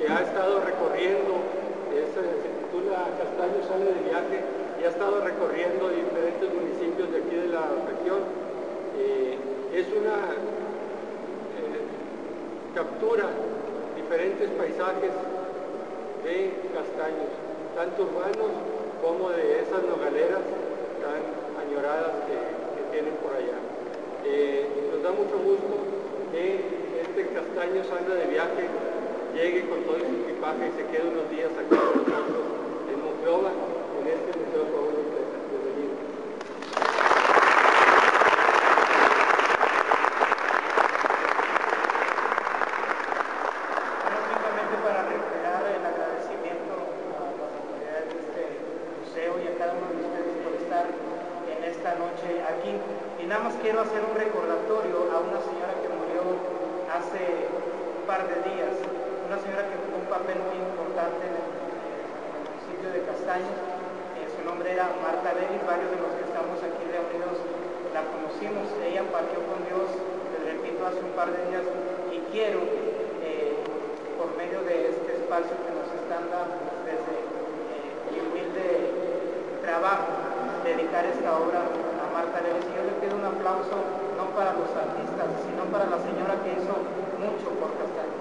que ha estado recorriendo, se titula Castaños sale de viaje, y ha estado recorriendo diferentes municipios de aquí de la región. Es una captura diferentes paisajes de castaños, tanto urbanos como de esas nogaleras tan añoradas que tienen por allá. Nos da mucho gusto que este Castaños anda de viaje, llegue con todo su equipaje y se quede unos días aquí con nosotros en Monclova, en este Museo Paul Iglesias. Bienvenido. Simplemente para reiterar el agradecimiento a las autoridades de este museo y a cada uno de ustedes por estar en esta noche aquí. Y nada más quiero hacer un recordatorio a una señora que murió hace un par de días, una señora que jugó un papel muy importante en el municipio de Castaños. Su nombre era Marta Davis. Varios de los que estamos aquí reunidos la conocimos. Ella partió con Dios, les repito, hace un par de días, y quiero, por medio de este espacio que nos están dando desde mi humilde trabajo, dedicar esta obra a Marta Davis. Y yo le pido un aplauso no para los artistas, sino para la señora que hizo mucho por Castaños.